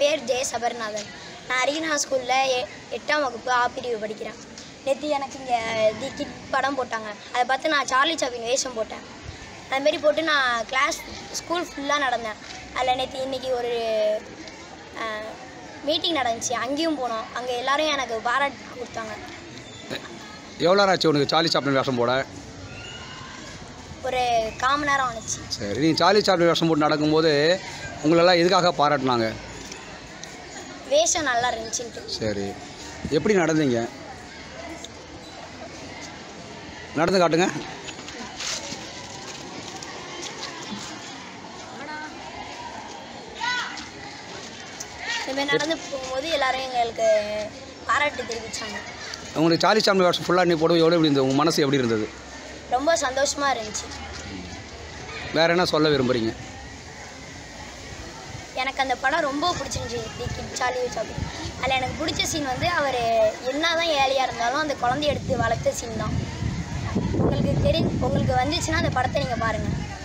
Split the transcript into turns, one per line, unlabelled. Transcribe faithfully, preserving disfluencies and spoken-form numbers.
பேர் ஜெய சபர்நாதன். நான் அரிகனா ஸ்கூலில் எ எட்டாம் வகுப்பு ஆ பிரிவு படிக்கிறேன். நேற்று எனக்கு இங்கே தி கிட் படம் போட்டாங்க. அதை பார்த்து நான் சார்லி சாப்ளின் வேஷம் போட்டேன். அதுமாரி போட்டு நான் கிளாஸ் ஸ்கூல் ஃபுல்லாக நடந்தேன். அதில் நேற்று இன்றைக்கி ஒரு மீட்டிங் நடந்துச்சு, அங்கேயும் போனோம். அங்கே எல்லோரும் எனக்கு பாராட்டு கொடுத்தாங்க.
எவ்வளோ நேரம் ஆச்சு உனக்கு சார்லி சாப்ளின் வேஷம் போட?
ஒரு கால் மணி நேரம் ஆனிச்சு.
சரி, நீங்கள் சார்லி சாப்ளின் வேஷம் போட்டு நடக்கும்போது உங்களெல்லாம் எதுக்காக பாராட்டினாங்க?
வேஷம் நல்லா இருந்துச்சுன்ட்டு.
சரி, எப்படி நடந்தீங்க? நடந்து காட்டுங்க.
இதுமாதிரி நடந்து போகும்போது எல்லோரும் எங்களுக்கு பாராட்டு தெரிவித்தாங்க.
உங்களுக்கு சார்லி சாப்ளின் வேஷம் ஃபுல்லாக நீ போடுவோம் எவ்வளோ எப்படி இருந்தது? உங்கள் மனசு எப்படி இருந்தது?
ரொம்ப சந்தோஷமாக இருந்துச்சு.
வேறு என்ன சொல்ல விரும்புகிறீங்க?
எனக்கு அந்த படம் ரொம்ப பிடிச்சிருந்துச்சி, தி கிட் சார்லி சாப்ளின். அதில் எனக்கு பிடிச்ச சீன் வந்து அவர் என்ன தான் ஏழையாக இருந்தாலும் அந்த குழந்தைய எடுத்து வளர்த்த சீன் தான். உங்களுக்கு தெரி உங்களுக்கு வந்துச்சுன்னா அந்த படத்தை நீங்கள் பாருங்கள்.